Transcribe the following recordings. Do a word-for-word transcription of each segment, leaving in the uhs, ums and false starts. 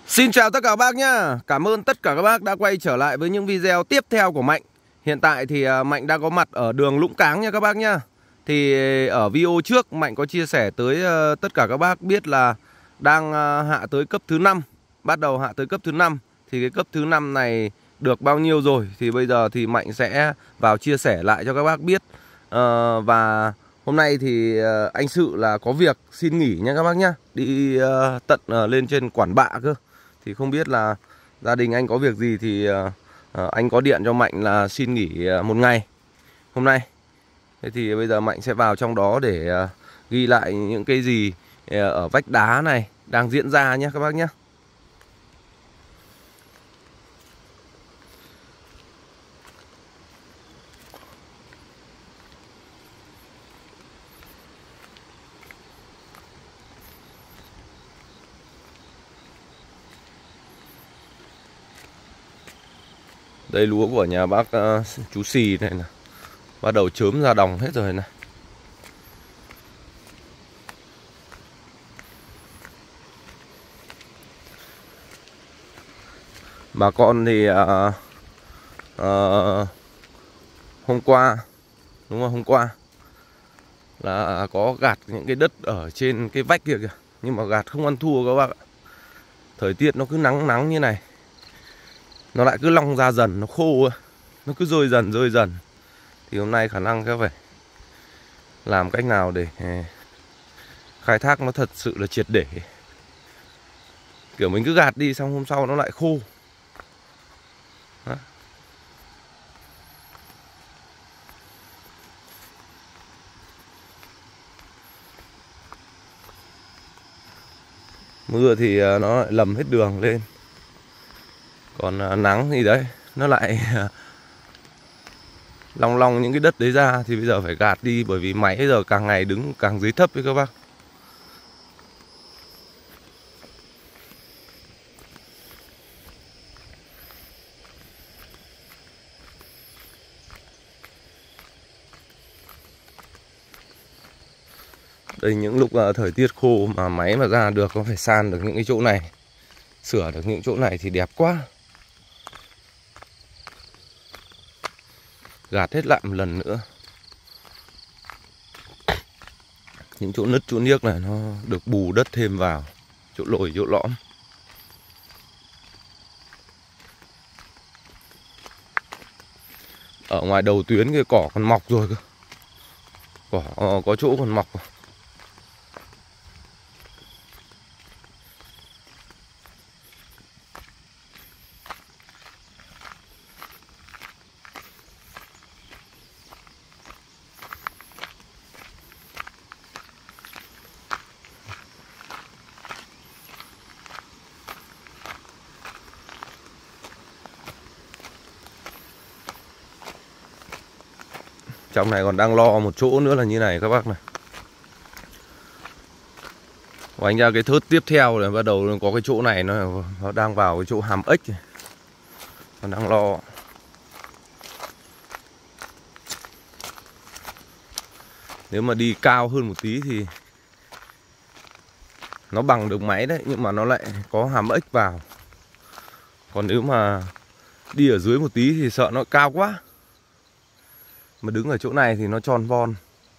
Xin chào tất cả các bác nhá. Cảm ơn tất cả các bác đã quay trở lại với những video tiếp theo của Mạnh. Hiện tại thì Mạnh đang có mặt ở đường Lũng Cáng nha các bác nhá. Thì ở video trước Mạnh có chia sẻ tới tất cả các bác biết là đang hạ tới cấp thứ năm. Bắt đầu hạ tới cấp thứ năm. Thì cái cấp thứ năm này được bao nhiêu rồi thì bây giờ thì Mạnh sẽ vào chia sẻ lại cho các bác biết. à, Và hôm nay thì anh Sự là có việc xin nghỉ nha các bác nhá. Đi tận lên trên Quản Bạ cơ. Thì không biết là gia đình anh có việc gì thì uh, anh có điện cho Mạnh là xin nghỉ uh, một ngày hôm nay. Thế thì bây giờ Mạnh sẽ vào trong đó để uh, ghi lại những cái gì uh, ở vách đá này đang diễn ra nhé các bác nhé. Đây lúa của nhà bác uh, chú Xì này nè, bắt đầu chớm ra đồng hết rồi này. Bà con thì uh, uh, hôm qua, đúng không, hôm qua là có gạt những cái đất ở trên cái vách kia kìa. Nhưng mà gạt không ăn thua các bác ạ. Thời tiết nó cứ nắng nắng như này, nó lại cứ long ra dần, nó khô, nó cứ rơi dần rơi dần. Thì hôm nay khả năng sẽ phải làm cách nào để khai thác nó thật sự là triệt để. Kiểu mình cứ gạt đi xong hôm sau nó lại khô. Đó. Mưa thì nó lại lầm hết đường lên. Còn nắng thì đấy, nó lại long long những cái đất đấy ra. Thì bây giờ phải gạt đi, bởi vì máy giờ càng ngày đứng càng dưới thấp ấy các bác. Đây những lúc uh, thời tiết khô mà máy mà ra được, có phải san được những cái chỗ này, sửa được những chỗ này thì đẹp quá. Gạt hết lại một lần nữa. Những chỗ nứt chỗ niếc này nó được bù đất thêm vào, chỗ lồi chỗ lõm. Ở ngoài đầu tuyến cái cỏ còn mọc rồi cơ. Cỏ có chỗ còn mọc. Trong này còn đang lo một chỗ nữa là như này các bác này. Và anh ra cái thớt tiếp theo này, bắt đầu có cái chỗ này nó, nó đang vào cái chỗ hàm ếch này. Nó đang lo. Nếu mà đi cao hơn một tí thì nó bằng được máy đấy, nhưng mà nó lại có hàm ếch vào. Còn nếu mà đi ở dưới một tí thì sợ nó cao quá. Mà đứng ở chỗ này thì nó tròn von.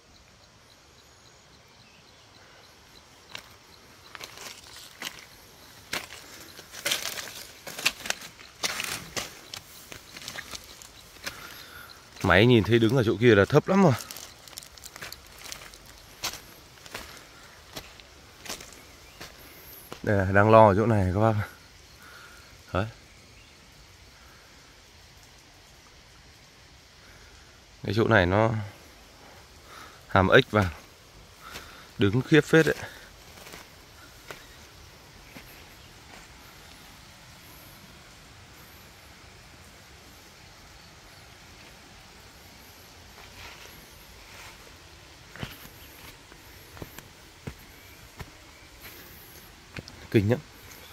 Máy nhìn thấy đứng ở chỗ kia là thấp lắm rồi. Đây là đang lo ở chỗ này các bác. Đấy. Cái chỗ này nó hàm ếch vào, đứng khiếp phết đấy. Kinh nhá.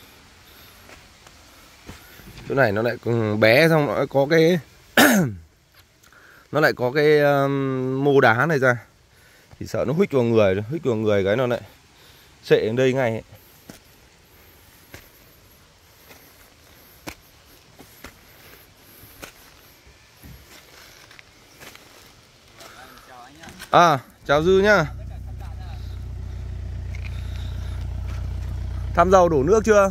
Chỗ này nó lại bé, xong nó có cái nó lại có cái um, mô đá này ra thì sợ nó huých vào người, huých vào người cái nó lại sệ đến đây ngay ấy. À, chào Dư nhá. Thăm dầu đổ nước chưa?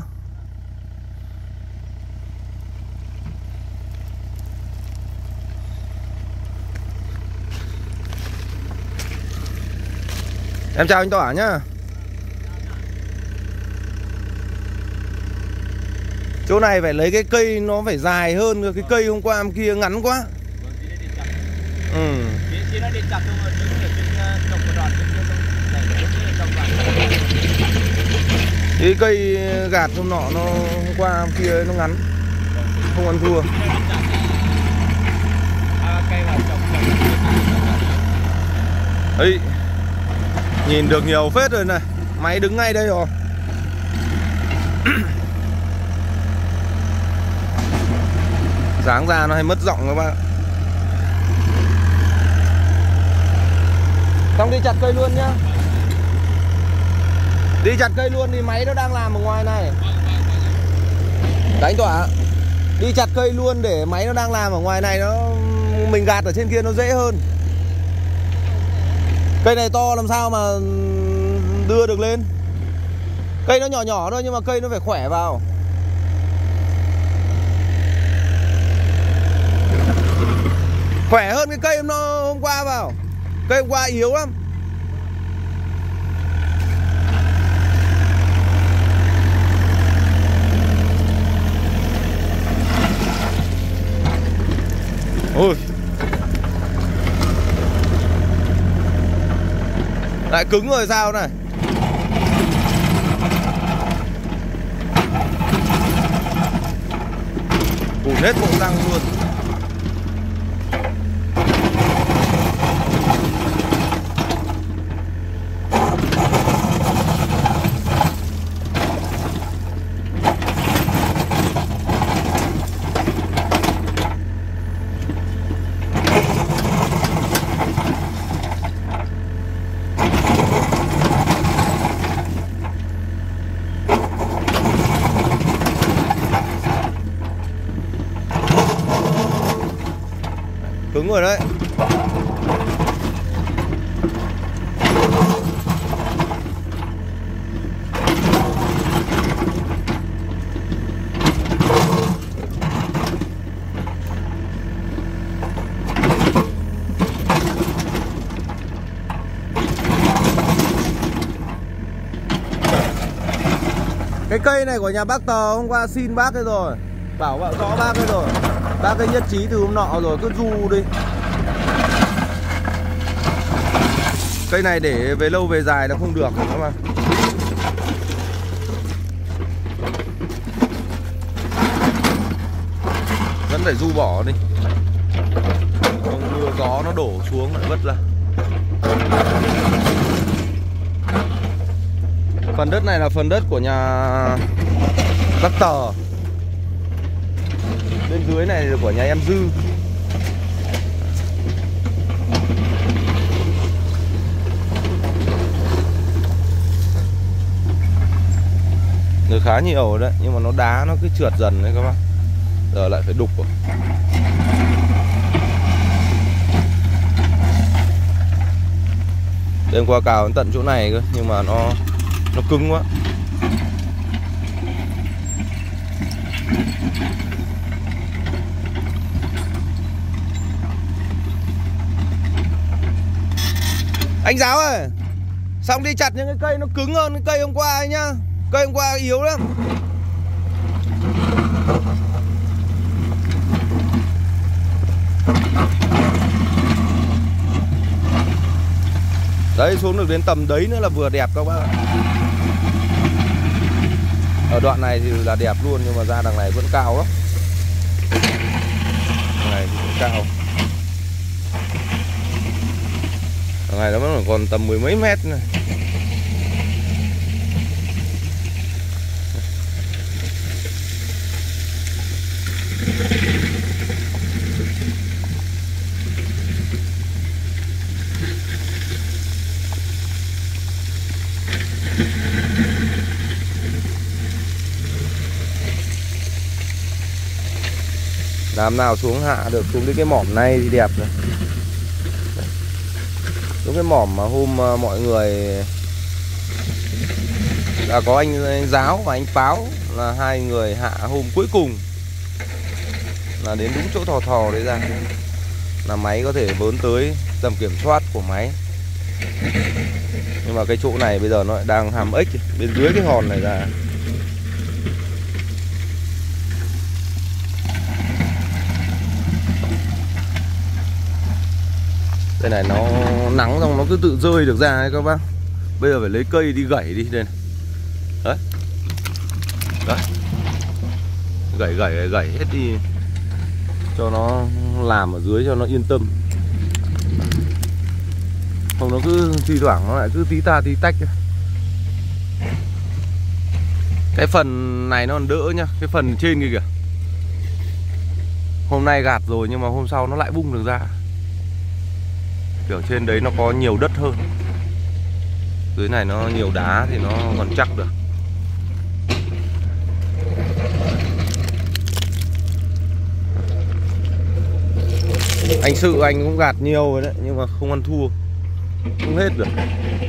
Em chào anh Tỏa nhá. Chỗ này phải lấy cái cây nó phải dài hơn, cái cây hôm qua kia ngắn quá. Ừ. Cái cây gạt hôm nọ nó hôm qua hôm kia nó ngắn, không ăn thua. Ấy, nhìn được nhiều phết rồi này. Máy đứng ngay đây rồi. Dáng ra nó hay mất giọng các bạn. Xong đi chặt cây luôn nhá. Đi chặt cây luôn thì máy nó đang làm ở ngoài này. Đánh Tỏa. Đi chặt cây luôn để máy nó đang làm ở ngoài này, nó mình gạt ở trên kia nó dễ hơn. Cây này to làm sao mà đưa được lên. Cây nó nhỏ nhỏ thôi nhưng mà cây nó phải khỏe vào. Khỏe hơn cái cây nó hôm qua vào. Cây hôm qua yếu lắm. Ôi, lại cứng rồi sao này. Cùn hết bộ răng luôn. Cứng rồi đấy. Cái cây này của nhà bác Tờ hôm qua xin bác ấy rồi, bảo vợ rõ bác ấy rồi. Bác ấy nhất trí từ hôm nọ rồi, cứ du đi. Cây này để về lâu về dài nó không được các bạn. Vẫn phải du bỏ đi. Không mưa gió nó đổ xuống lại vất ra. Phần đất này là phần đất của nhà bác Tờ. Bên dưới này là của nhà em Dư. Người khá nhiều rồi đấy, nhưng mà nó đá nó cứ trượt dần đấy các bác. Giờ lại phải đục rồi. Đêm qua cào đến tận chỗ này cơ, nhưng mà nó nó cứng quá. Anh Giáo ơi, xong đi chặt những cái cây nó cứng hơn cái cây hôm qua ấy nhá. Cây hôm qua yếu lắm. Đấy, xuống được đến tầm đấy nữa là vừa đẹp các bác ạ. Ở đoạn này thì là đẹp luôn, nhưng mà ra đằng này vẫn cao lắm. Đằng này thì vẫn cao. Đằng này nó vẫn còn tầm mười mấy mét này. Làm nào xuống hạ được, xuống đến cái mỏm này thì đẹp rồi. Đúng cái mỏm mà hôm mọi người đã có anh, anh Giáo và anh Páo là hai người hạ hôm cuối cùng là đến đúng chỗ thò thò đấy ra là máy có thể vớn tới tầm kiểm soát của máy. Nhưng mà cái chỗ này bây giờ nó lại đang hàm ếch bên dưới cái hòn này ra. Đây này nó nắng xong nó cứ tự rơi được ra ấy các bác. Bây giờ phải lấy cây đi gẩy đi đây này. Đấy. Đấy. Gẩy gẩy gẩy gẩy hết đi cho nó làm ở dưới cho nó yên tâm. Không nó cứ thi thoảng nó lại cứ tí ta tí tách. Cái phần này nó còn đỡ nhá. Cái phần trên kia kìa, hôm nay gạt rồi nhưng mà hôm sau nó lại bung được ra. Kiểu trên đấy nó có nhiều đất hơn, dưới này nó nhiều đá thì nó còn chắc được. Anh Sự anh cũng gạt nhiều rồi đấy, nhưng mà không ăn thua, không hết được.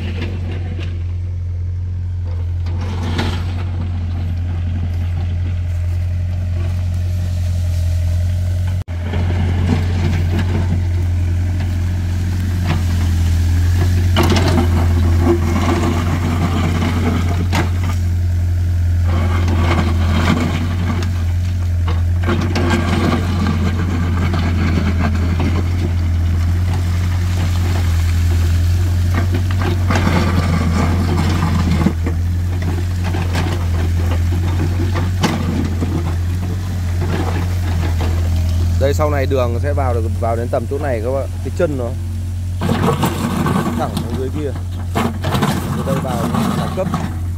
Đây sau này đường sẽ vào được vào đến tầm chỗ này các bạn, cái chân nó thẳng xuống dưới kia. Từ đây vào đẳng cấp.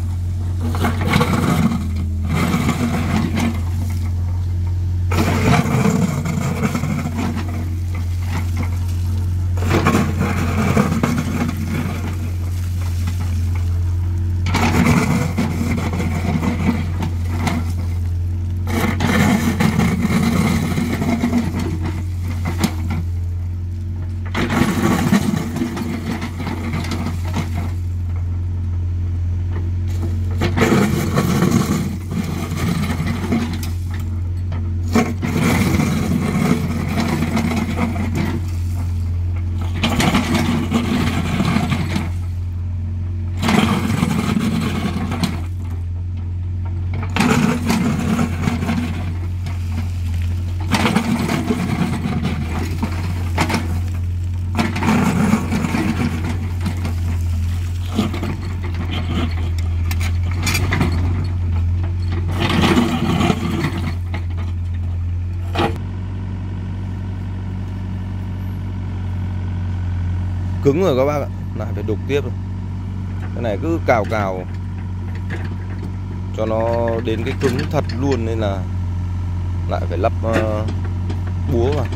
Cứng rồi các bác ạ, lại phải đục tiếp rồi. Cái này cứ cào cào cho nó đến cái cứng thật luôn, nên là lại phải lắp uh, búa vào.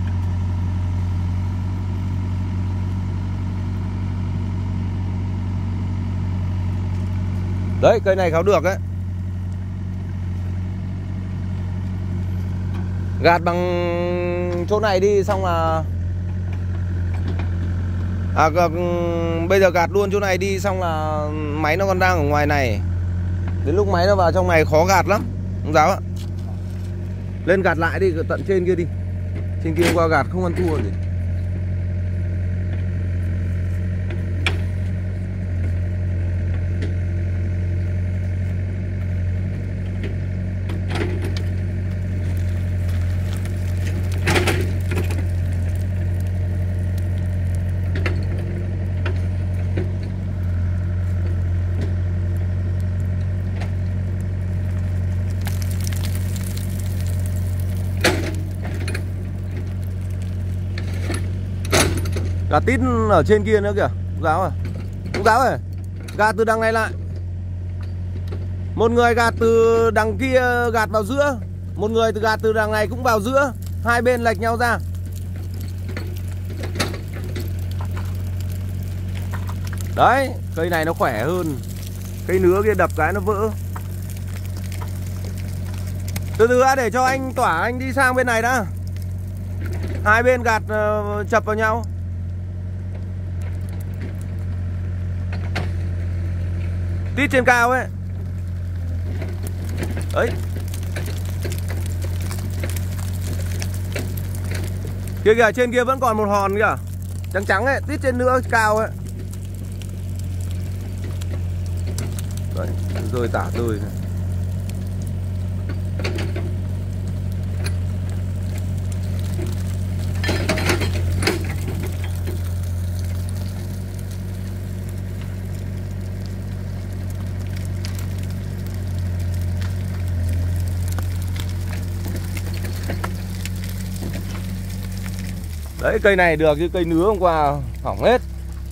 Đấy, cây này kháo được đấy. Gạt bằng chỗ này đi xong là À, bây giờ gạt luôn chỗ này đi xong là máy nó còn đang ở ngoài này. Đến lúc máy nó vào trong này khó gạt lắm ông Giáo ạ. Lên gạt lại đi, tận trên kia đi. Trên kia qua gạt không ăn thua gì. Gạt tít ở trên kia nữa kìa. Ông Giáo à, ông Giáo ơi, gạt từ đằng này lại. Một người gạt từ đằng kia gạt vào giữa, một người từ gạt từ đằng này cũng vào giữa, hai bên lệch nhau ra. Đấy, cây này nó khỏe hơn. Cây nứa kia đập cái nó vỡ. Từ từ đã, để cho anh Tỏa anh đi sang bên này đã. Hai bên gạt uh, chập vào nhau. Tít trên cao ấy. Đấy. Kia kìa, trên kia vẫn còn một hòn kìa. Trắng trắng ấy, tít trên nữa cao ấy. Đấy, rơi tả rơi này. Đấy, cây này được chứ cây nứa hôm qua hỏng hết.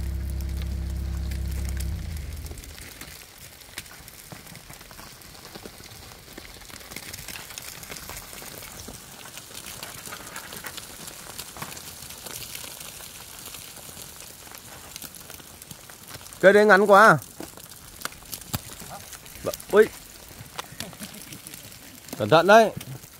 Cây đấy ngắn quá. Ui, cẩn thận đấy.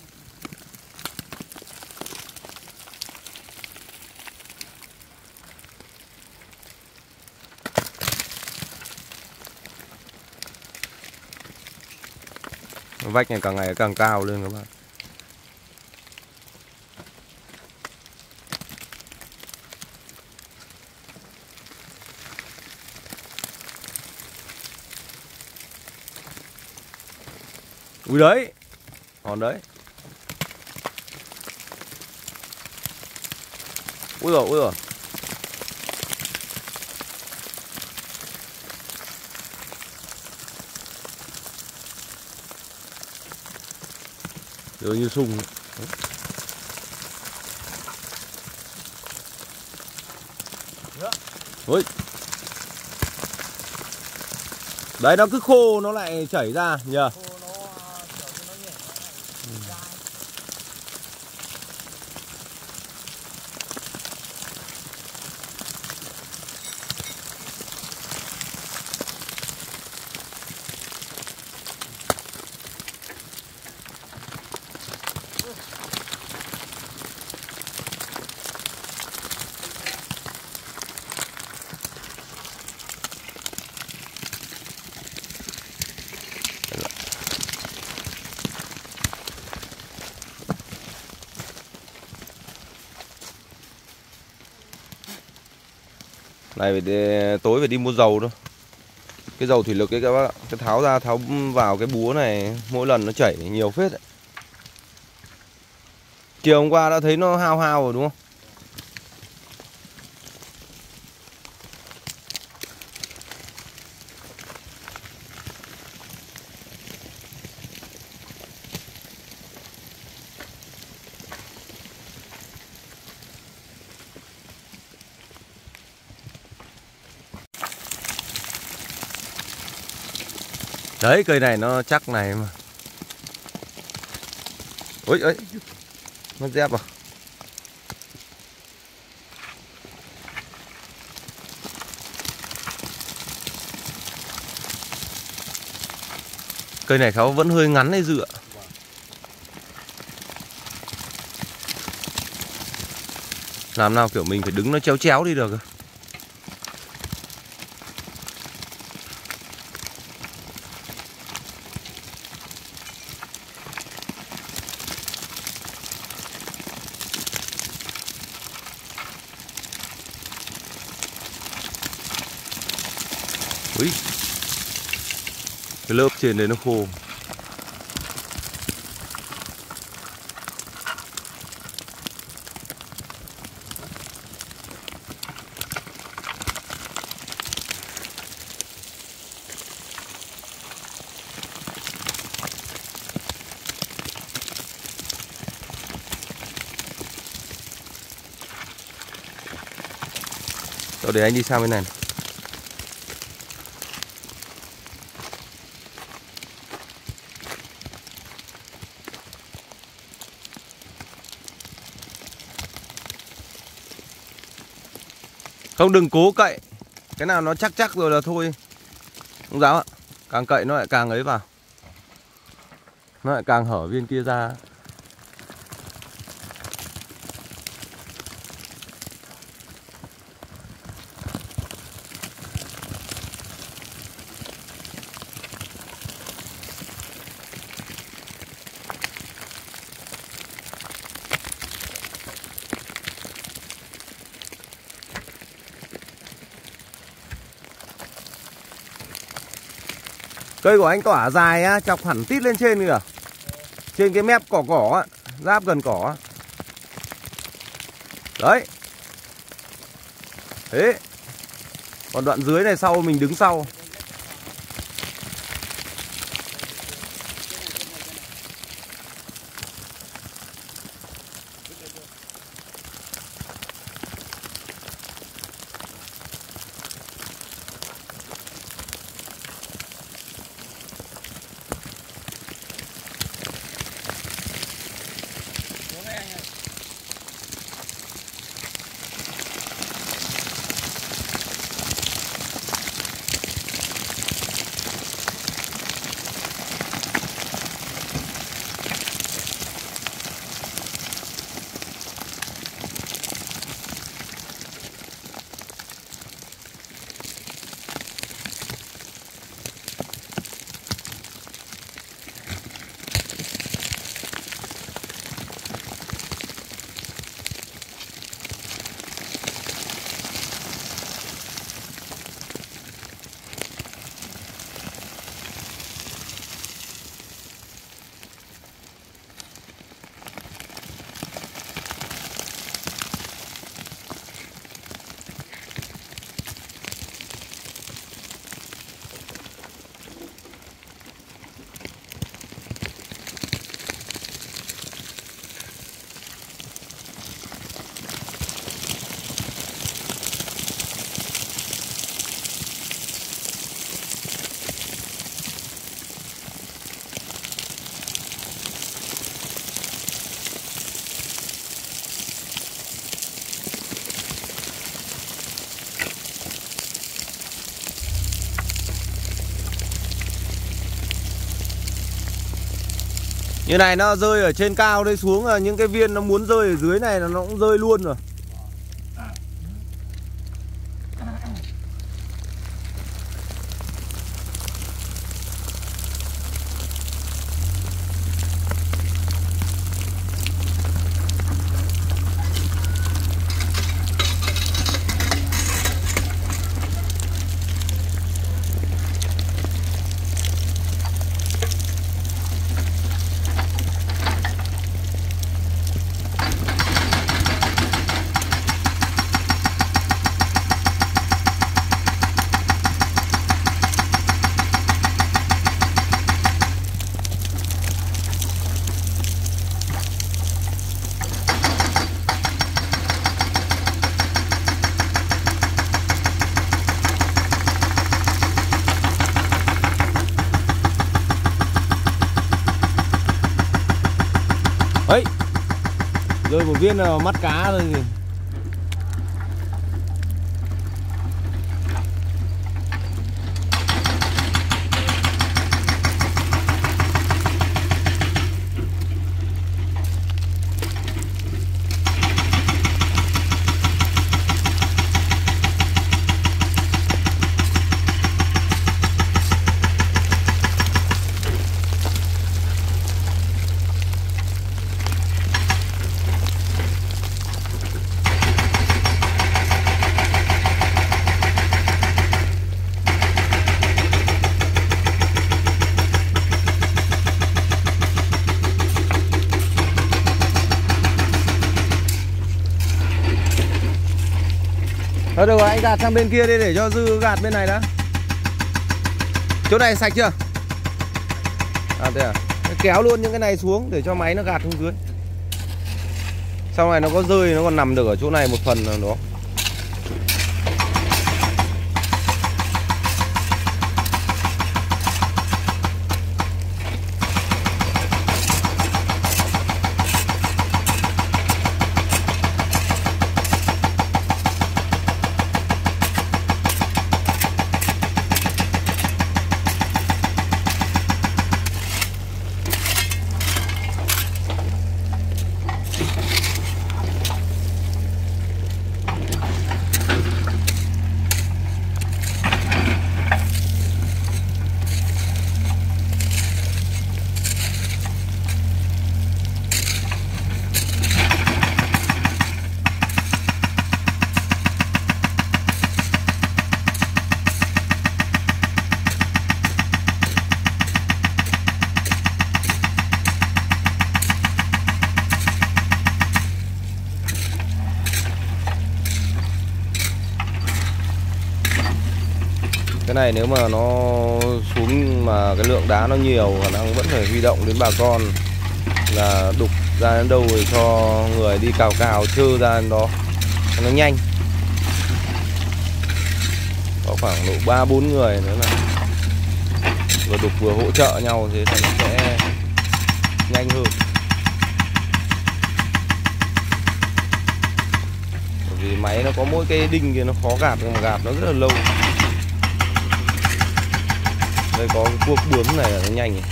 Vách này càng ngày càng cao lên các bạn. Ui đấy, hòn đấy. Ui rồi, ui rồi. Rồi như sung. Ui. Đấy, nó cứ khô nó lại chảy ra nhờ. Này phải đi, tối phải đi mua dầu thôi. Cái dầu thủy lực ấy các bác ạ. Cái tháo ra tháo vào cái búa này mỗi lần nó chảy nhiều phết đấy. Chiều hôm qua đã thấy nó hao hao rồi đúng không? Đấy, cây này nó chắc này mà. Ôi ơi, mất dép à. Cây này khéo vẫn hơi ngắn đấy dựa. Làm nào kiểu mình phải đứng nó chéo chéo đi được. Ui, cái lớp trên đấy nó khô. Rồi để anh đi sang bên này. Không, đừng cố cậy. Cái nào nó chắc chắc rồi là thôi. Không dám ạ. Càng cậy nó lại càng ấy vào. Nó lại càng hở viên kia ra. Cây của anh tỏa dài á, chọc hẳn tít lên trên kìa. Trên cái mép cỏ cỏ á, giáp gần cỏ á. Đấy. Thế. Còn đoạn dưới này sau mình đứng sau. Như này nó rơi ở trên cao đây xuống là những cái viên nó muốn rơi ở dưới này là nó cũng rơi luôn rồi. Ấy, rơi một viên vào mắt cá rồi gì. Thôi được rồi, anh gạt sang bên kia đi để cho Dư gạt bên này đã. Chỗ này sạch chưa? À thế à? Kéo luôn những cái này xuống để cho máy nó gạt xuống dưới. Sau này nó có rơi nó còn nằm được ở chỗ này một phần nào đó. Cái này nếu mà nó xuống mà cái lượng đá nó nhiều, khả năng vẫn phải huy động đến bà con là đục ra đến đâu rồi cho người đi cào cào trơ ra đến đó nó nhanh. Có khoảng độ ba bốn người nữa là vừa đục vừa hỗ trợ nhau, thế thì nó sẽ nhanh hơn. Bởi vì máy nó có mỗi cái đinh kia nó khó gạt, nhưng mà gạt nó rất là lâu. Đây có cái cuốc bướm này là nó nhanh.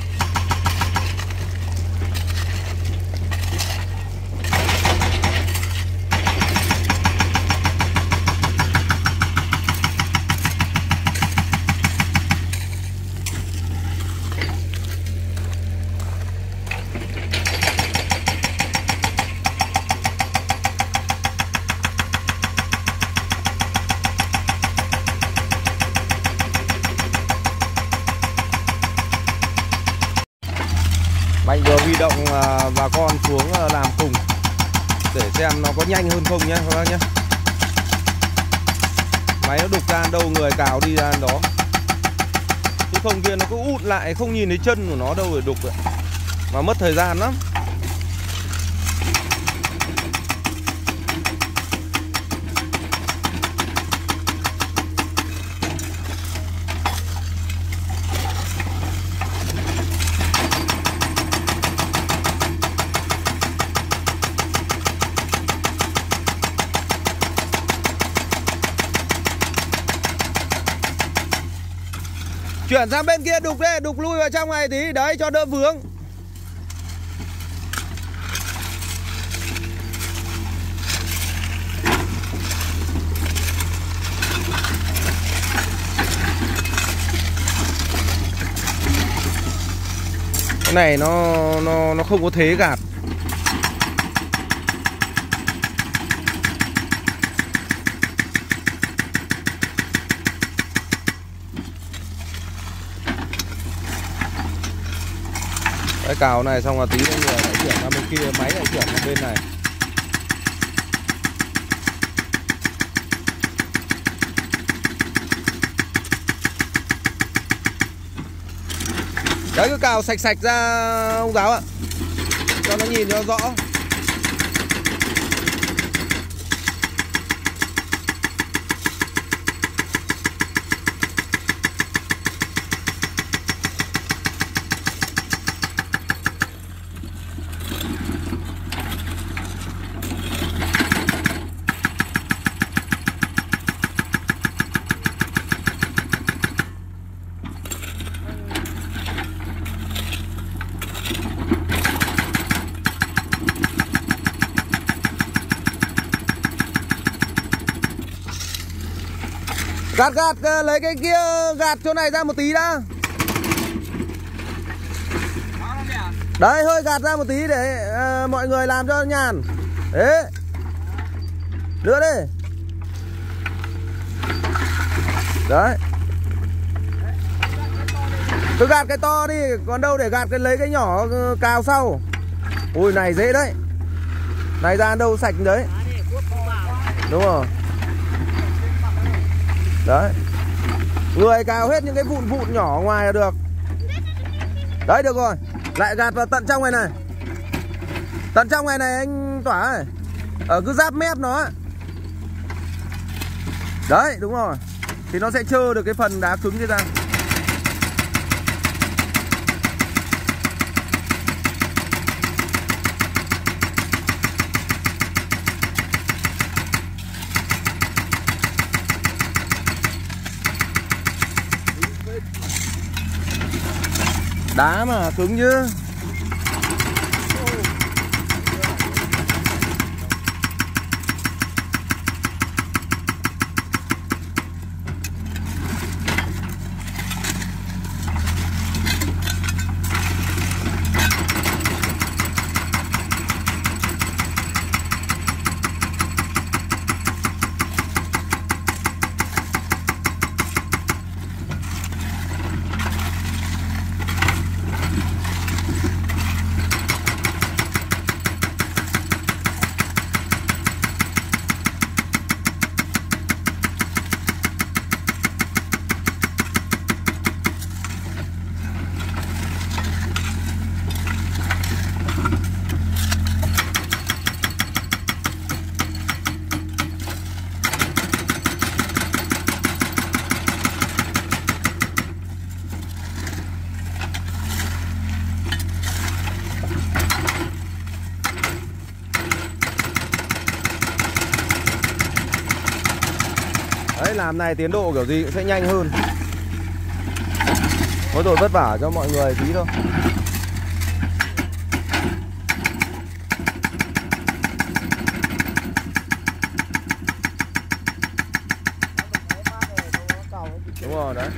Mạnh vừa huy động bà con xuống làm cùng để xem nó có nhanh hơn không nhé các bác nhé. Máy nó đục ra đâu người cào đi ra đó, chứ không kia nó cứ út lại không nhìn thấy chân của nó đâu để đục vậy, mà mất thời gian lắm. Chuyển sang bên kia đục đây, đục lui vào trong này tí, đấy cho đỡ vướng. Cái này nó nó nó không có thế gạt. Cái cào này xong là tí nữa người lại chuyển sang bên kia, máy lại chuyển sang bên này. Đấy, cứ cào sạch sạch ra ông giáo ạ, cho nó nhìn cho rõ. Gạt gạt lấy cái kia, gạt chỗ này ra một tí đã. Đấy, hơi gạt ra một tí để uh, mọi người làm cho nhàn. Đấy, đưa đi. Đấy, cứ gạt cái to đi, còn đâu để gạt cái lấy cái nhỏ cào sau. Ui này dễ đấy, này ra đâu sạch đấy. Đúng rồi. Đấy, người cào hết những cái vụn vụn nhỏ ở ngoài là được. Đấy, được rồi. Lại gạt vào tận trong này này. Tận trong này này anh Tỏa ơi. Ở cứ giáp mép nó. Đấy, đúng rồi. Thì nó sẽ trơ được cái phần đá cứng kia ra. Đá mà cứng chứ. Đấy, làm này tiến độ kiểu gì cũng sẽ nhanh hơn. Mỗi tội vất vả cho mọi người tí thôi. Đúng rồi đấy.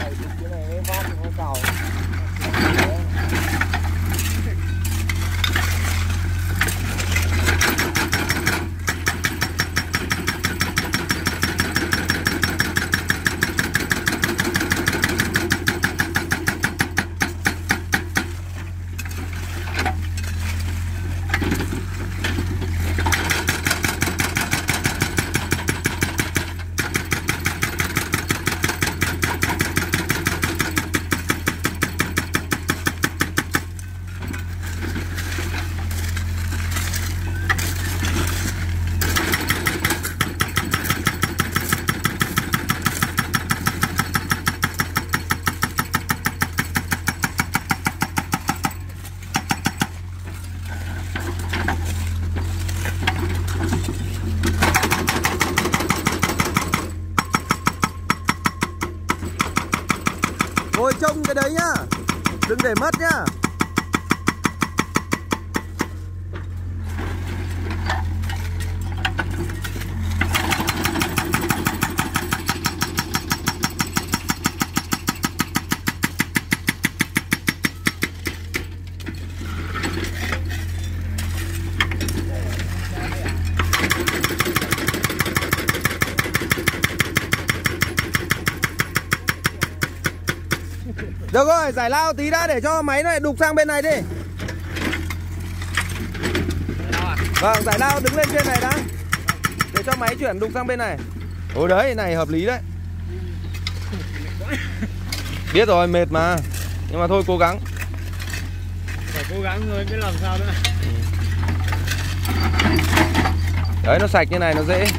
Ngồi trông cái đấy nhá, đừng để mất nhá. Được rồi, giải lao tí đã để cho máy này đục sang bên này đi. Vâng, giải lao đứng lên trên này đã, để cho máy chuyển đục sang bên này. Ôi đấy, này hợp lý đấy. Biết rồi, mệt mà. Nhưng mà thôi cố gắng. Phải cố gắng thôi, biết làm sao nữa. Đấy, nó sạch như này nó dễ.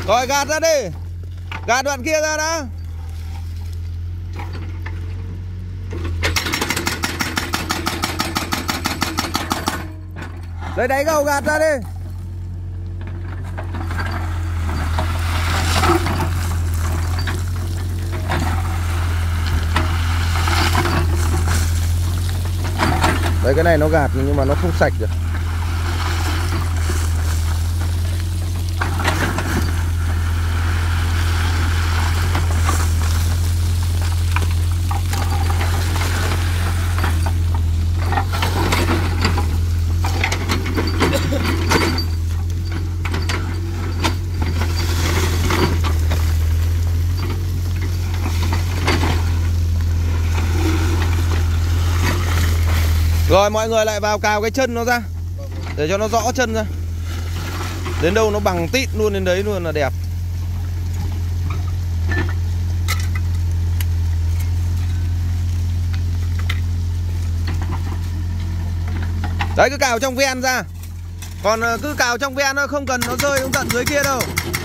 Rồi gạt ra đi. Gạt đoạn kia ra đã. Lấy đáy gầu gạt ra đi. Đấy, cái này nó gạt nhưng mà nó không sạch được. Rồi mọi người lại vào cào cái chân nó ra để cho nó rõ chân ra. Đến đâu nó bằng tít luôn, đến đấy luôn là đẹp. Đấy, cứ cào trong ven ra. Còn cứ cào trong ven thôi, không cần nó rơi xuống tận dưới kia đâu.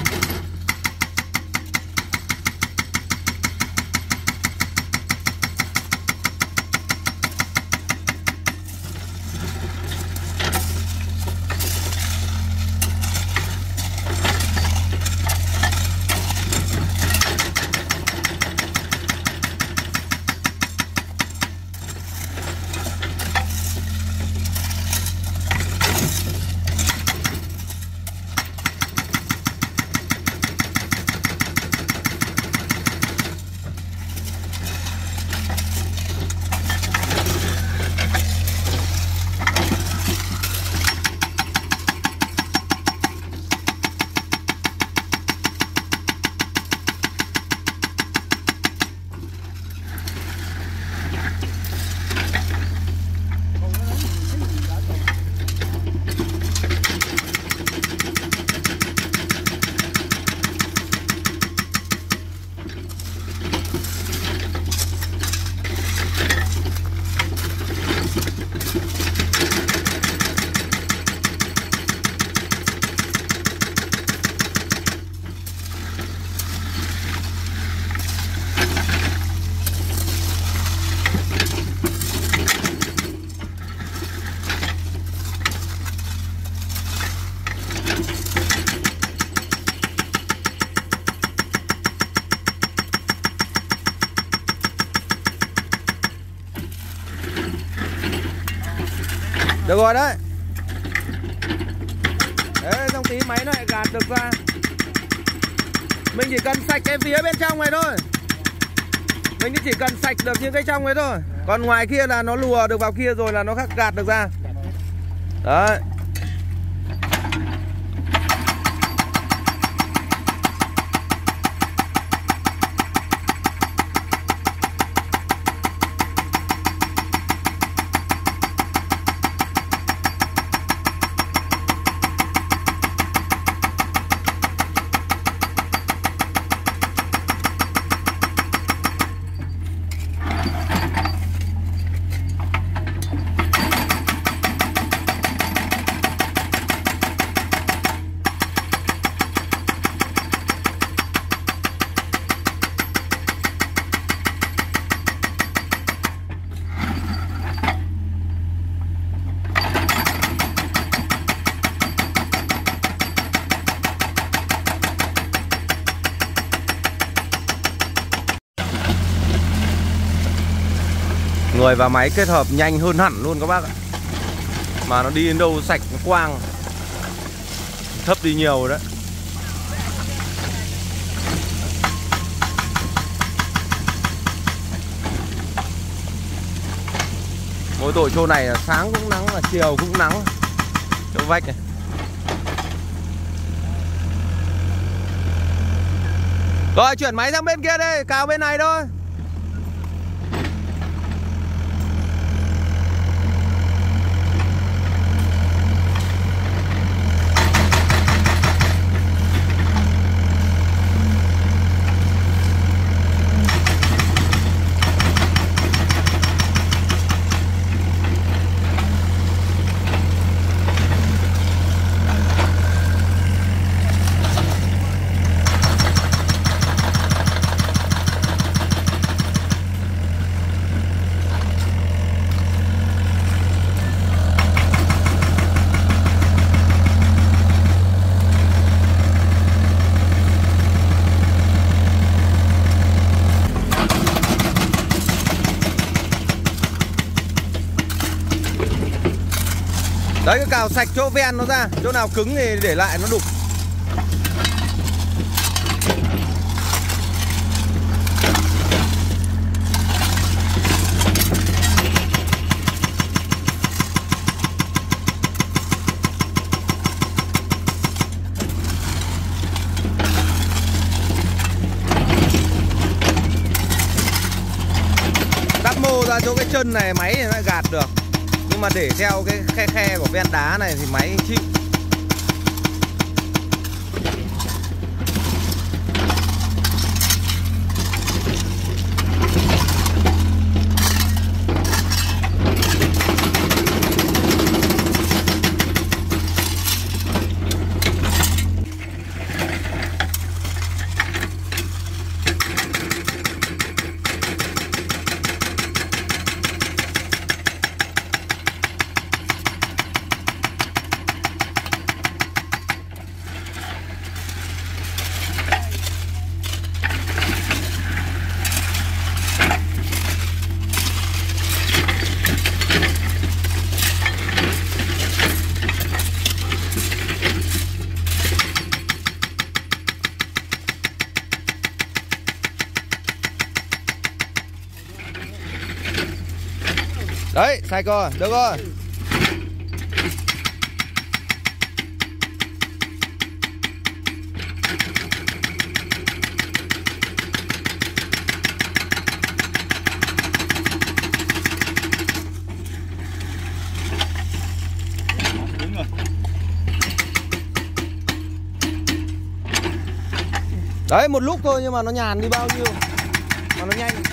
Được rồi đấy. Đấy, xong tí máy nó lại gạt được ra. Mình chỉ cần sạch cái phía bên trong này thôi. Mình chỉ cần sạch được những cái trong ấy thôi. Còn ngoài kia là nó lùa được vào kia rồi là nó gạt được ra. Đấy. Người và máy kết hợp nhanh hơn hẳn luôn các bác ạ. Mà nó đi đến đâu sạch, nó quang. Thấp đi nhiều rồi đấy. Mỗi tội chỗ này là sáng cũng nắng, là chiều cũng nắng. Chỗ vách này. Rồi chuyển máy sang bên kia đây, cào bên này thôi. Đấy, cái cào sạch chỗ ven nó ra, chỗ nào cứng thì để lại nó đục. Đắp mô ra chỗ cái chân này máy thì nó gạt được, nhưng mà để theo cái khe khe của ven đá này thì máy chịu. Đấy, sạch rồi, được rồi. Đúng rồi. Đấy, một lúc thôi nhưng mà nó nhàn đi bao nhiêu, mà nó nhanh.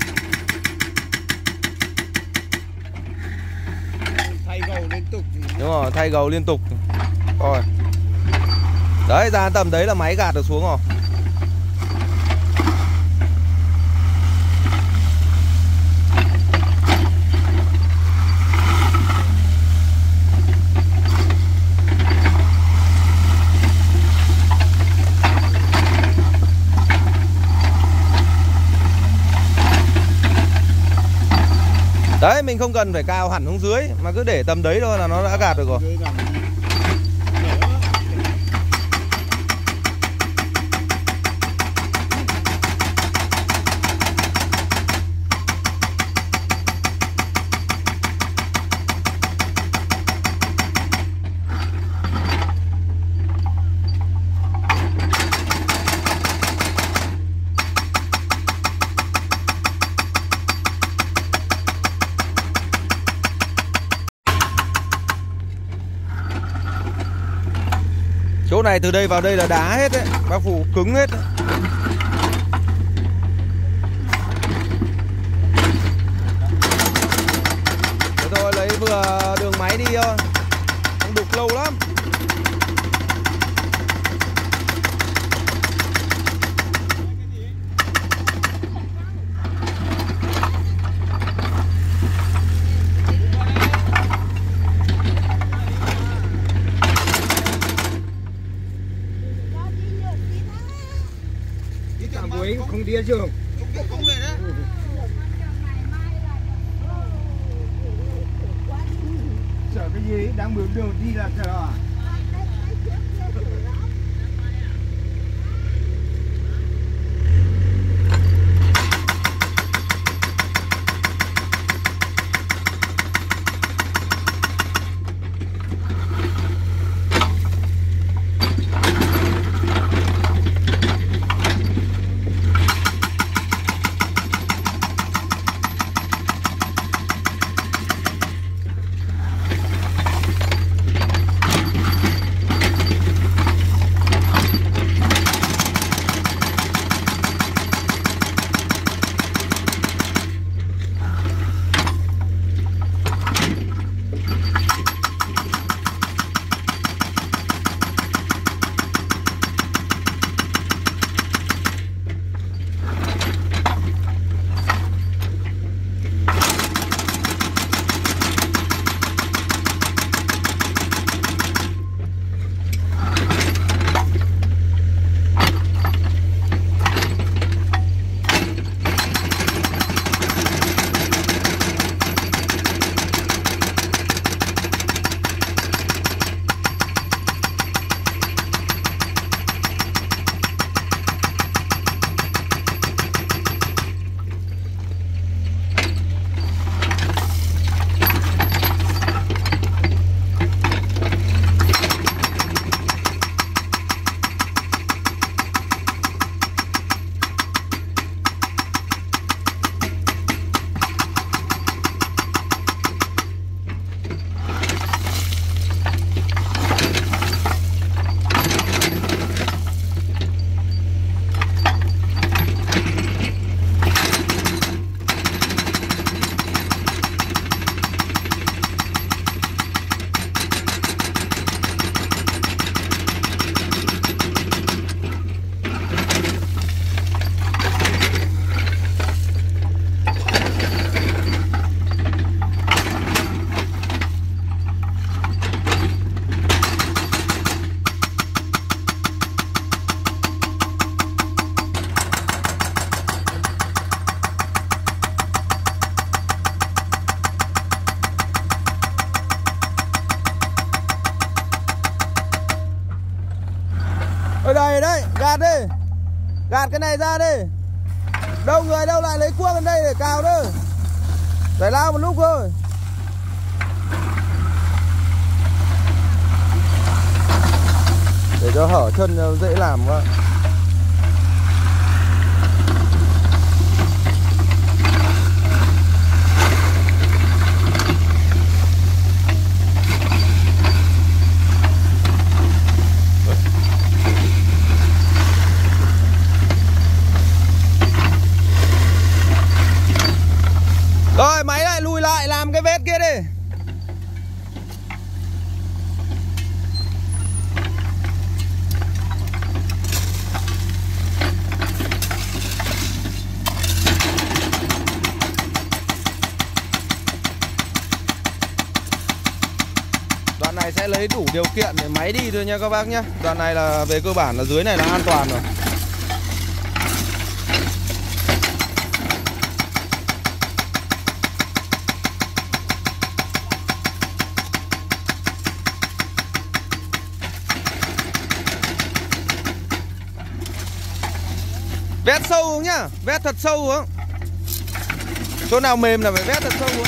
Thay gầu liên tục. Đúng rồi, thay gầu liên tục. Rồi. Đấy, ra tầm đấy là máy gạt được xuống rồi. Đấy, mình không cần phải cao hẳn xuống dưới, mà cứ để tầm đấy thôi là nó đã gạt được rồi. Chỗ này từ đây vào đây là đá hết đấy, bác Phụ cứng hết đấy. Thế thôi, lấy vừa đường máy đi thôi, không đục lâu lắm. Cuối không đi trường. Không về đấy. Sợ cái gì đang bước đường đi là sợ à? Ở đây đấy, gạt đi. Gạt cái này ra đi. Đâu người đâu lại lấy cuốc lên đây để cào thôi. Phải lao một lúc thôi. Để cho hở chân dễ làm quá. Rồi máy lại lùi lại làm cái vết kia đi. Đoạn này sẽ lấy đủ điều kiện để máy đi thôi nha các bác nhé. Đoạn này là về cơ bản là dưới này là an toàn rồi. Vét sâu xuống nhá, vét thật sâu xuống. Chỗ nào mềm là phải vét thật sâu xuống.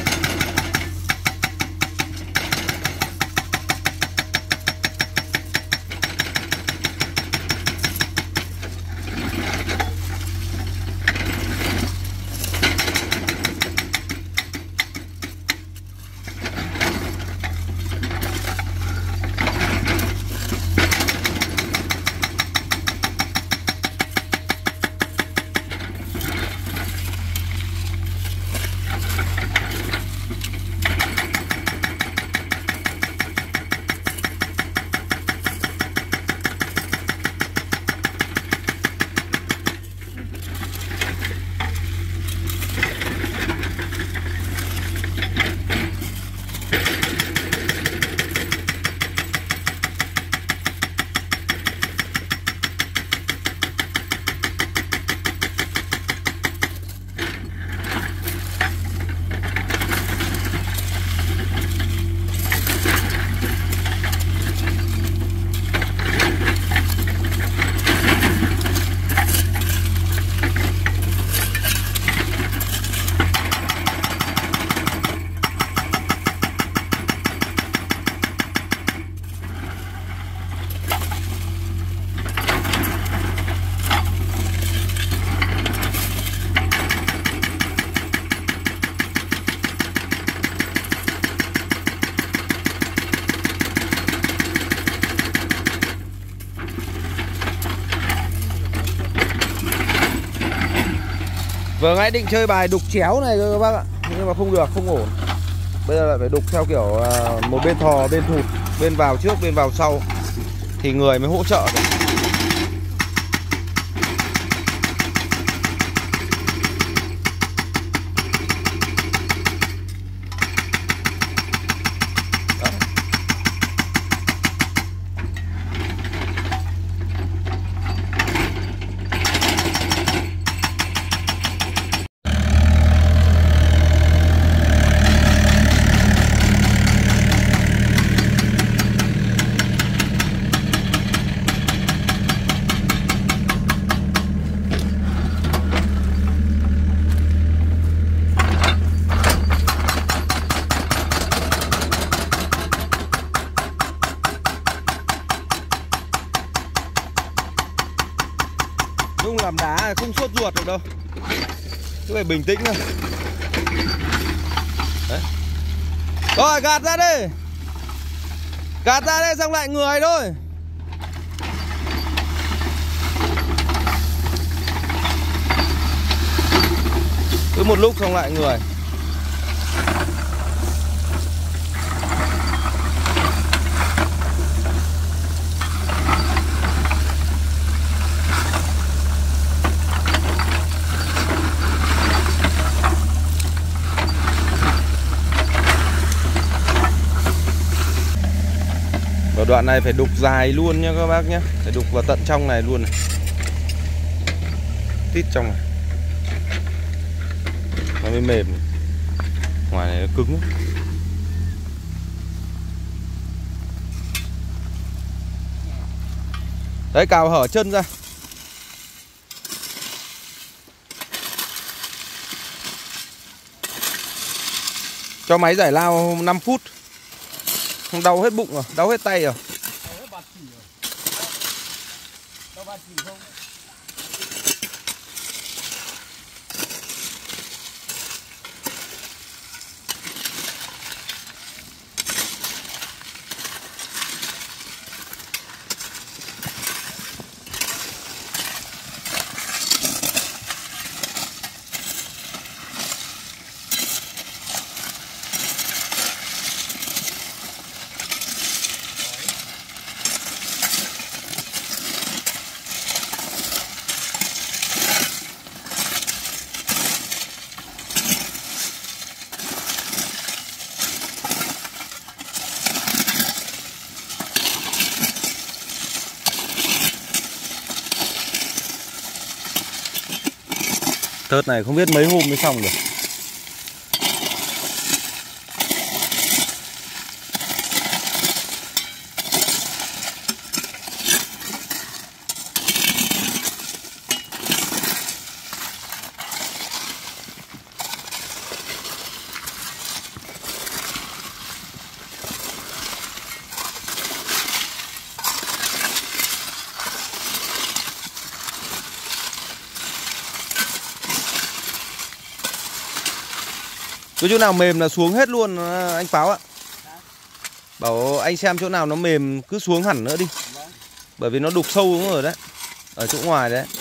Vừa nãy định chơi bài đục chéo này cơ các bác ạ, nhưng mà không được, không ổn. Bây giờ lại phải đục theo kiểu uh, một bên thò, bên thụt, bên vào trước, bên vào sau thì người mới hỗ trợ được. Nhung làm đá không sốt ruột được đâu, cứ phải bình tĩnh thôi. Đấy. Rồi gạt ra đi, gạt ra đây xong lại người thôi. Cứ một lúc xong lại người. Ở đoạn này phải đục dài luôn nha các bác nhé. Phải đục vào tận trong này luôn này. Tít trong này nó mới mềm. Ngoài này nó cứng lắm. Đấy, cào hở chân ra. Cho máy giải lao năm phút. Không đau hết bụng rồi, đau hết tay rồi. Thớt này không biết mấy hôm mới xong được. Có chỗ nào mềm là xuống hết luôn anh Pháo ạ. Bảo anh xem chỗ nào nó mềm cứ xuống hẳn nữa đi. Bởi vì nó đục sâu đúng rồi đấy. Ở chỗ ngoài đấy.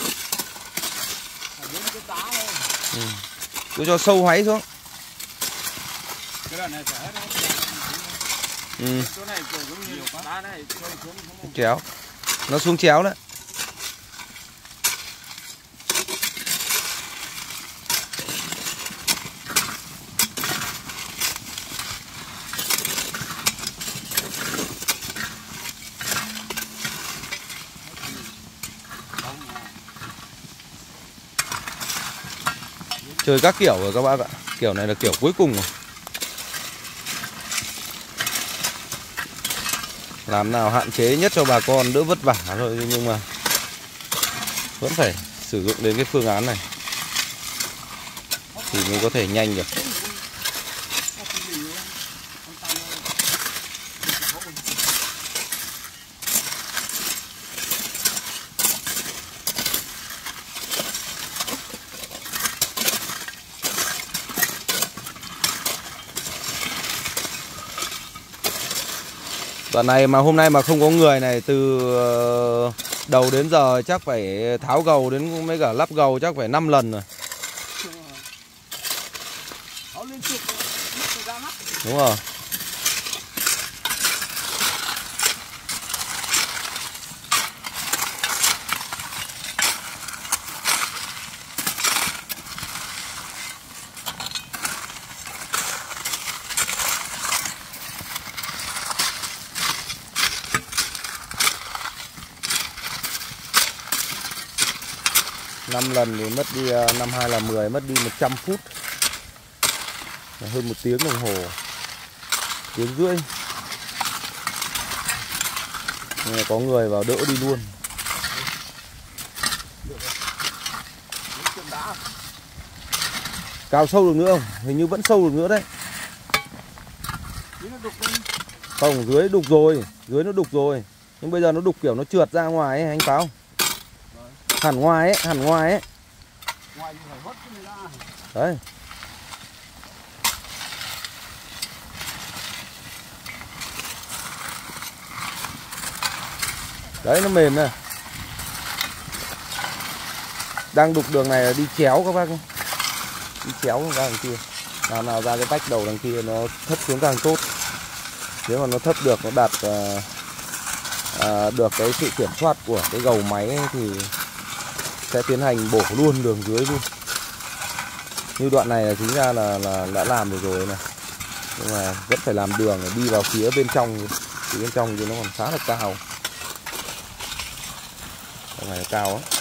Ừ. Cứ cho sâu hoáy xuống. Ừ. Chéo. Nó xuống chéo đấy. Chơi các kiểu rồi các bác ạ. Kiểu này là kiểu cuối cùng rồi. Làm nào hạn chế nhất cho bà con đỡ vất vả thôi. Nhưng mà vẫn phải sử dụng đến cái phương án này thì mới có thể nhanh được. Đoạn này mà hôm nay mà không có người này, từ đầu đến giờ chắc phải tháo gầu đến mấy cả lắp gầu chắc phải năm lần rồi. Đúng rồi. năm lần thì mất đi, năm hai là mười, mất đi một trăm phút. Hơn một tiếng đồng hồ. Tiếng rưỡi. Nhưng có người vào đỡ đi luôn. Cào sâu được nữa không? Hình như vẫn sâu được nữa đấy. Không, dưới đục rồi. Dưới nó đục rồi. Nhưng bây giờ nó đục kiểu nó trượt ra ngoài ấy, anh Pháo. Hẳn ngoài ấy, hẳn ngoài ấy. Đấy. Đấy, nó mềm này. Đang đục đường này là đi chéo các bác nhé. Đi chéo ra đằng kia. Nào nào ra cái vách đầu đằng kia nó thấp xuống càng tốt. Nếu mà nó thấp được, nó đạt uh, uh, được cái sự kiểm soát của cái gầu máy ấy, thì sẽ tiến hành bổ luôn đường dưới luôn. Như đoạn này là chính ra là, là đã làm được rồi này. Nhưng mà vẫn phải làm đường để đi vào phía bên trong. Phía bên trong thì nó còn khá là cao. Cái này là cao á.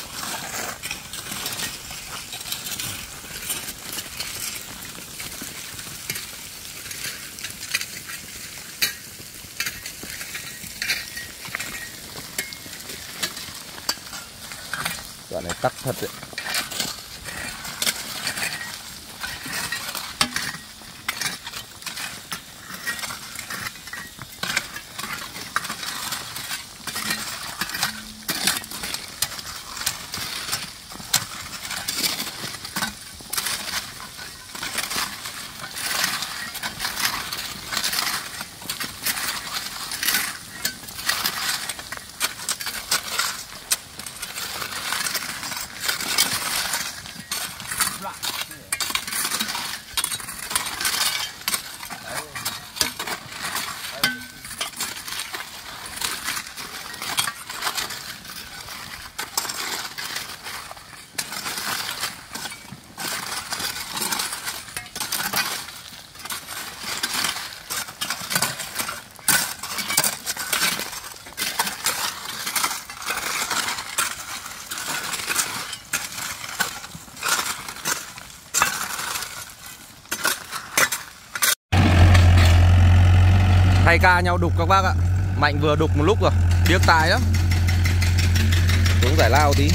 Đoạn này tắc thật đấy. Thay ca nhau đục các bác ạ. Mạnh vừa đục một lúc rồi, điếc tai lắm. Xuống giải lao tí.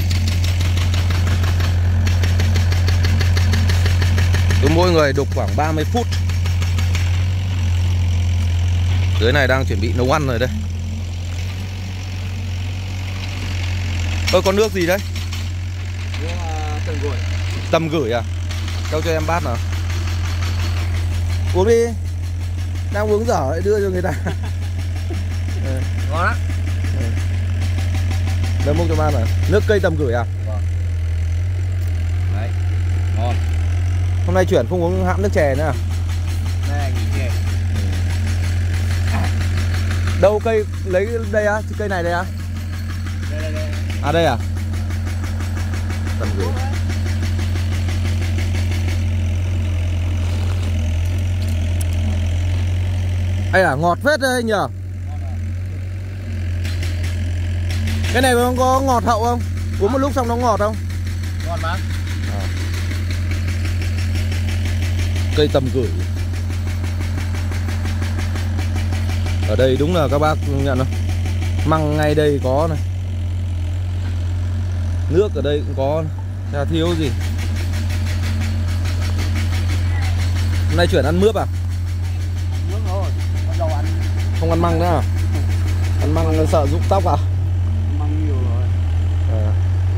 Cứ mỗi người đục khoảng ba mươi phút. Dưới này đang chuẩn bị nấu ăn rồi đây. Ơ con nước gì đấy? Nước tầm gửi. Tầm gửi à? Đâu cho em bát nào. Uống đi. Đang uống dở lại đưa cho người ta. Ừ. Ngon á. Ừ. Đưa múc cho bát nào. Nước cây tầm gửi à? Vâng. Đấy. Ngon. Hôm nay chuyển không uống hãm nước chè nữa à? Đây nghỉ chè. Đâu cây lấy đây á? Cây này đây á? Đây đây đây. À đây à? Tầm gửi. Hay là ngọt phết đấy nhờ. Cái này nó có ngọt hậu không? Uống một lúc xong nó ngọt không? Ngon mà. À. Cây tầm gửi. Ở đây đúng là các bác nhận không? Măng ngay đây có này. Nước ở đây cũng có. Chả thiếu gì. Hôm nay chuyển ăn mướp à? Nước rồi. Đâu ăn. Không ăn măng nữa à? Ăn măng sợ rụng tóc à? Măng nhiều rồi. À.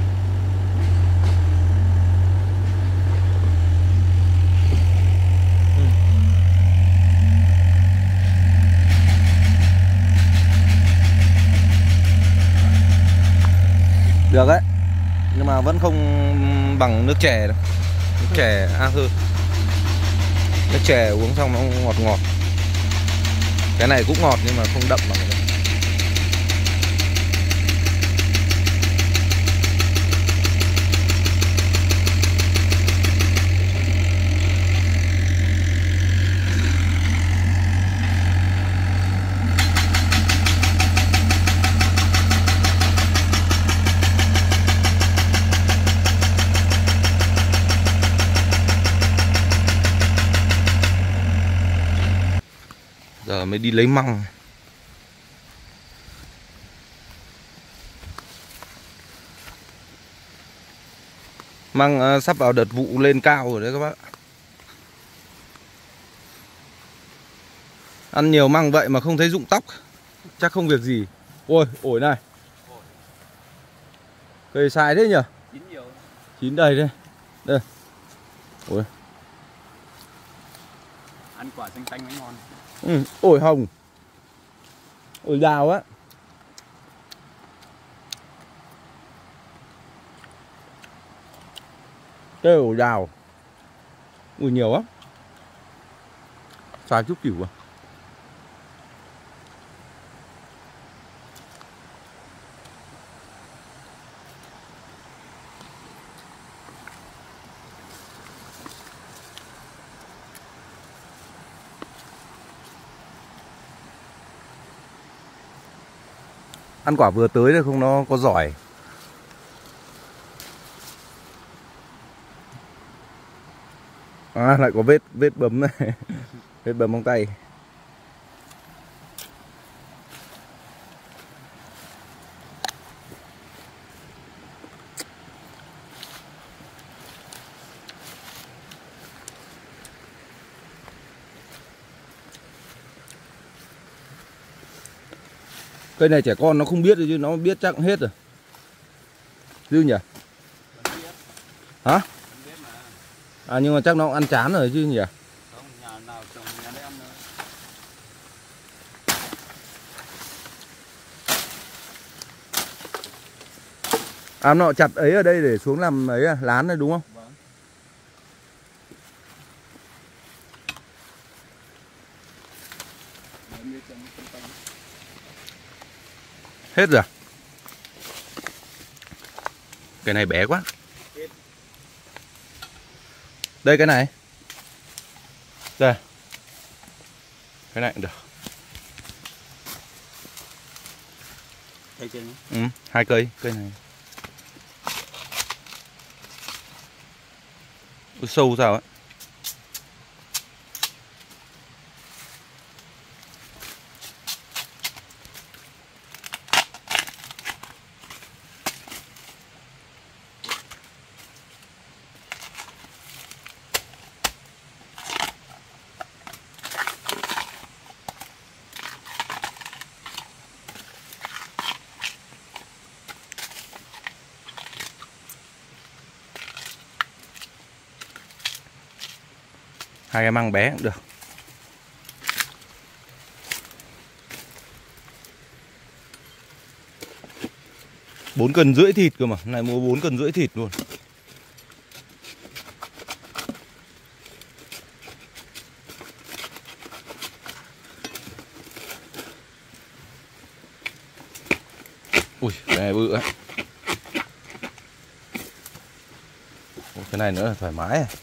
Được đấy. Nhưng mà vẫn không bằng nước chè đâu. Nước chè a hư. Nước chè uống xong nó ngọt ngọt. Cái này cũng ngọt nhưng mà không đậm bằng cái. Giờ mới đi lấy măng. Măng uh, sắp vào đợt vụ lên cao rồi đấy các bác. Ăn nhiều măng vậy mà không thấy rụng tóc. Chắc không việc gì. Ôi, ổi này. Cây sai thế nhỉ? Chín nhiều. Chín đầy đây. Đây. Ôi. Ăn quả xanh xanh mới ngon. Ừ, ổi hồng. Ổi đào á. Cái ổi đào. Ui nhiều á. Xài chút kiểu à. Ăn quả vừa tới đây không nó có giỏi. À lại có vết vết bấm này. Vết bấm móng tay. Cây này trẻ con nó không biết chứ nó biết chắc cũng hết rồi. Dư nhỉ? Hả? À nhưng mà chắc nó cũng ăn chán rồi chứ nhỉ? À nó chặt ấy ở đây để xuống làm ấy à, lán này đúng không? Vâng. Hết rồi. Cái này bé quá. Đây cái này. Đây. Cái này cũng được. Thấy chưa? Ừ, hai cây, cây này. Ui, sâu sao ấy. Hai cái măng bé cũng được. Bốn cân rưỡi thịt cơ mà, này mua bốn cân rưỡi thịt luôn. Ui, cái này bự ấy. Cái này nữa là thoải mái à.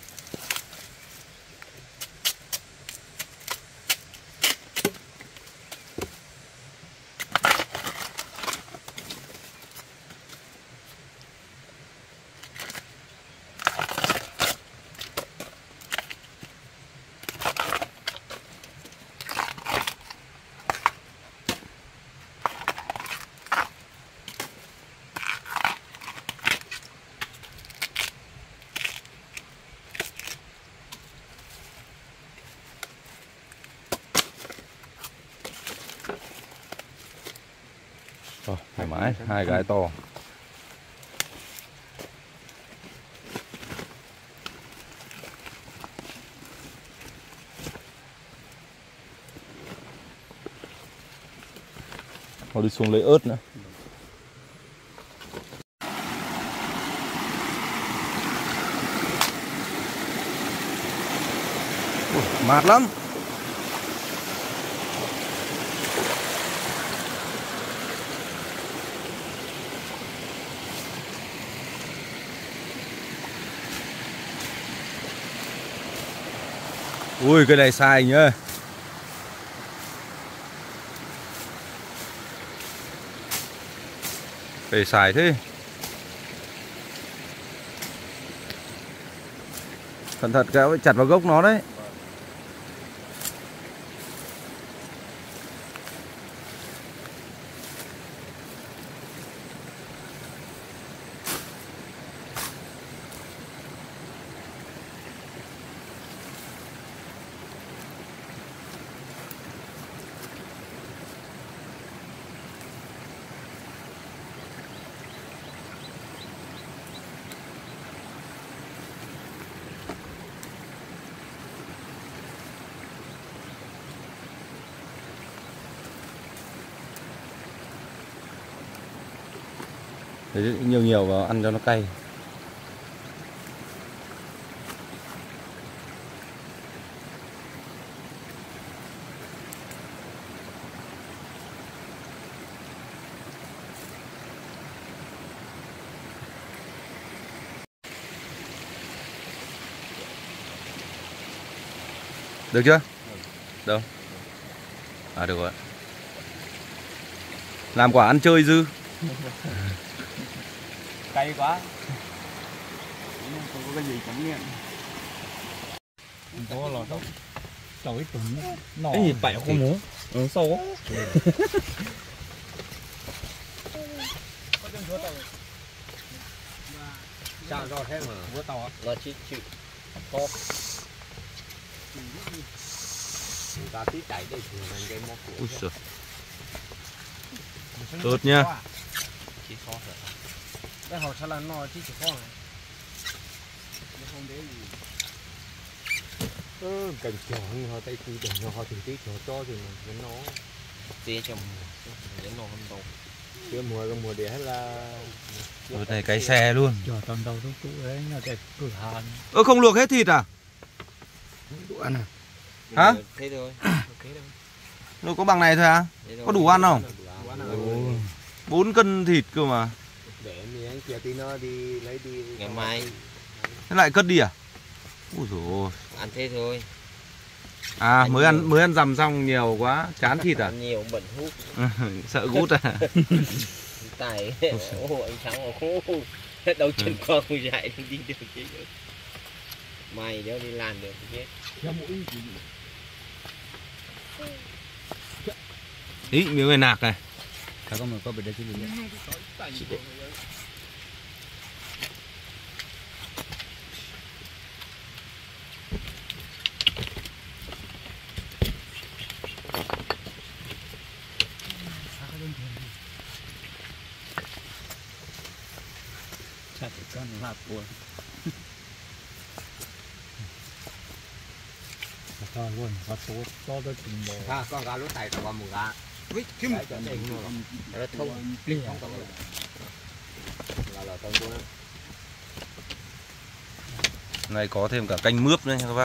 Rồi, thoải mái, hai cái to. Họ đi xuống lấy ớt nữa. Ui, mát lắm. Ui, cái này sai nhá. Cái xài thế. Cẩn thận cái chặt vào gốc nó đấy. Đấy, nhiều nhiều vào ăn cho nó cay. Được chưa? Đâu? À được rồi. Làm quả ăn chơi dư. Cay quá. Không có cái gì chẳng nghe. Có là đâu. Trời ơi, tụi nó. Cái gì bẻ không muốn. Ừ, sâu quá. Sao do thế mà bữa to là chị chị to. Người ta tí chạy đây thì mình gây một củ. Ui giời. Tốt nha. Cái họ sẽ là nó chỉ chỉ con này. Ừ, cảnh chó họ tay cứ để họ thử tí chó cho thì nó Tê trong những nó không đâu. cái mùa cái mùa để hay là Đợt này cái xe luôn. Chờ tầm đầu lúc cũ đấy là cái cửa hàng. Ơ không luộc hết thịt à? đủ ăn à? Hả? Thế thôi. Nó có bằng này thôi à? Có đủ ăn không? bốn cân thịt cơ mà. Để miếng kia tí nó đi lấy đi Ngày mai Thế lại cất đi à? Ui dồi ôi. ăn thế thôi. À Ăn mới ăn nhiều. mới ăn dằm xong nhiều quá, chán thịt à? Ăn nhiều bẩn hút. Sợ gút à? Tài ô anh Thắng ở khô. Đầu chân qua không dạy đi đi được chứ. Mày đéo đi làm được chứ. Ý miếng người nạc này. Các con có bị đây chứ gì? Chặt con lạp của. To luôn, có số to tới từng bộ. à, con gà lúc này còn một gà Đấy cho anh nó thông. là là con luôn. Này có thêm cả canh mướp nữa nha các bác.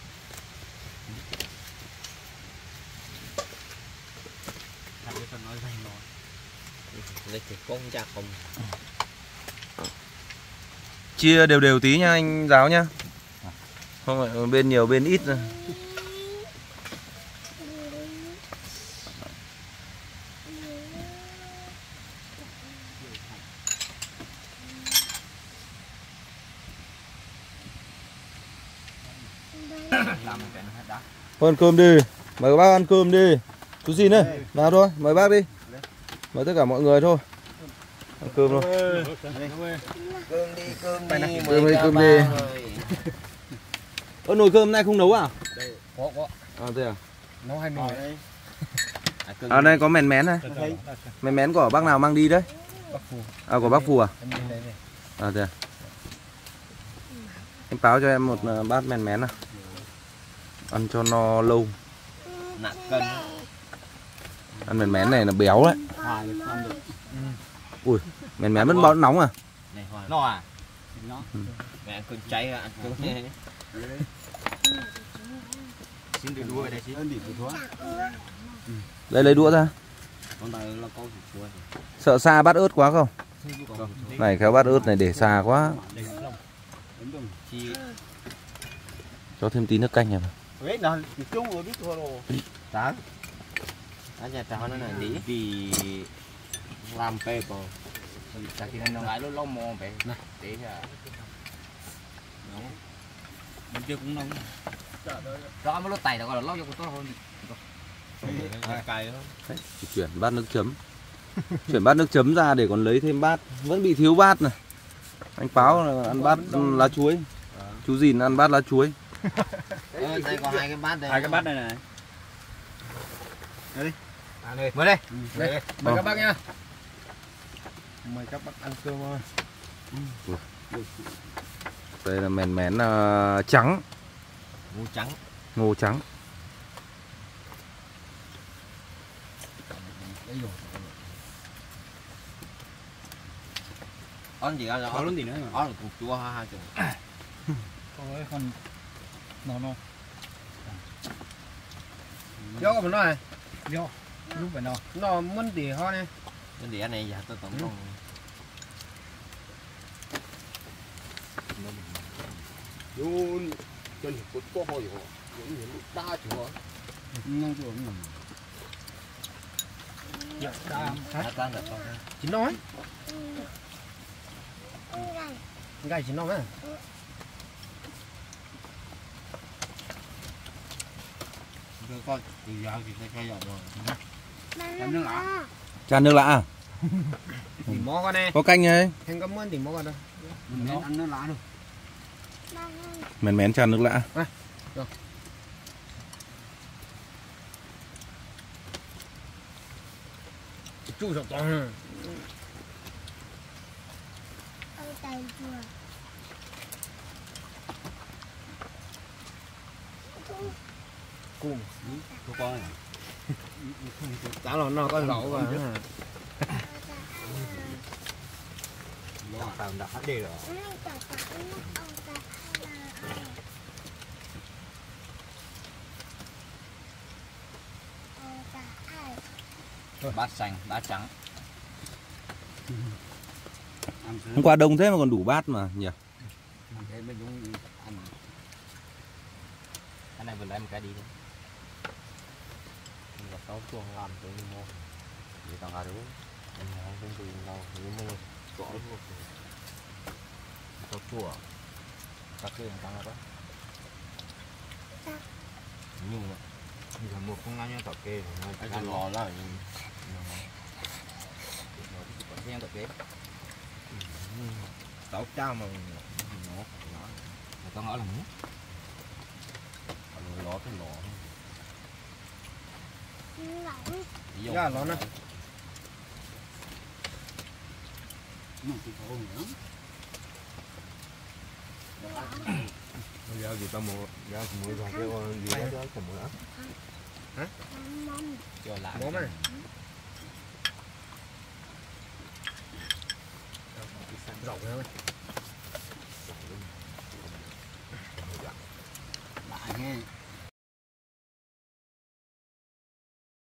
Lấy thịt con chả không. Chia đều đều tí nha anh giáo nhá. Không phải bên nhiều bên ít rồi. Thôi ăn cơm đi. Mời các bác ăn cơm đi. Chú xin đây, vào thôi, mời bác đi. Mời tất cả mọi người thôi. Ăn cơm thôi. Cơm đi, cơm đi. Cơm đi, cơm đi. Ơ nồi cơm nay không nấu à? Có có. À thế à? Nấu hai nồi. À đây có mèn mén này. Mèn mén của bác nào mang đi đấy? Bác Phù. À của bác Phù à? Em bên đây này. À thế à? Em báo cho em một bát mèn mén nào. Ăn cho no lâu. Nặng cân. Ăn mèn mén này là béo đấy. Ui, mèn mén vẫn bão nóng à? Này Hoàng. No à? Nó. Mẹ ăn cơm cháy ăn cơm cháy. Xin được đuôi đây xin. Đây lấy đũa ra. Con này là con thịt Sợ xa bát ớt quá không? Này khéo bát ớt này để xa quá. Chi Cho thêm tí nước canh này vào. Đấy là chung rồi biết thôi rồi. tá. Ở nhà trò nó này đi vì làm pe còn. Tại khi nó lại nó lâu mò vậy. Nè, để ra. Bên kia cũng nóng. Rõ mới lót tay đó còn là lót cho con tốt hơn. Cay đó. Đấy, chuyển bát nước chấm. Chuyển bát nước chấm ra để còn lấy thêm bát. Vẫn bị thiếu bát này. Anh Báo là ăn bát lá chuối. Chú Dìn ăn bát lá chuối. Ờ, đây có hai cái bát đây. Hai cái bát này này. Mời đây. Đây, Mời các bác nha. mời các bác ăn cơm thôi. Đây là mèn mén uh, trắng. Ngô trắng. Ngô trắng. Ăn gì ăn Có luôn gì nữa mà. Ăn cục chua ha ha chừng. Thôi con nó nó. Vô cái mình nói. Vô. Lúc vậy nào. Nó muốn gì ho nè. Muốn gì ăn này giờ tôi tổng cộng. Luôn chân thì có có hồi rồi. Những người đa chúa. Nông chúa cũng dạ, đa. Hả ta được con. Chị nói. Gai chị nói á. Rồi con từ giờ thì sẽ khai rồi. Ăn nước lã. Chan nước lã à? Thì mó con nè. Có canh ấy. Em có muốn thì mó con đâu. Nó ăn nước lã luôn. Mèn mén chan nước lã. À, rồi. Chú sọc con. Ông tay chưa? Cung. Có con này. Đã là nó có lẩu và Nó tao đã hết đi rồi. bát xanh, bát trắng. Hôm qua đông thế mà còn đủ bát mà nhỉ. Ăn thế mới đúng ăn. Cái này vừa lấy một cái đi thôi. Mình có sáu chuông làm tới mua. Để tao ra đúng. Mình không không từ đâu, mình mua cỏ luôn. Sáu chua. Các cái tăng ra đó. Nhưng mà Bây giờ một con ăn nhau tập kê anh chỉ lò là còn nghe tập kê. Sáu trăm mà nó nó tao nói là muốn. Lò cái lò. Lẩu. Dạ lò nó. nó thì có nữa. Bây giờ gì tao mua, giờ mua rồi cái gì đó đó còn mua nữa. Mâm. Cho lại. Bố mày. Rộng thôi. Lại nghe.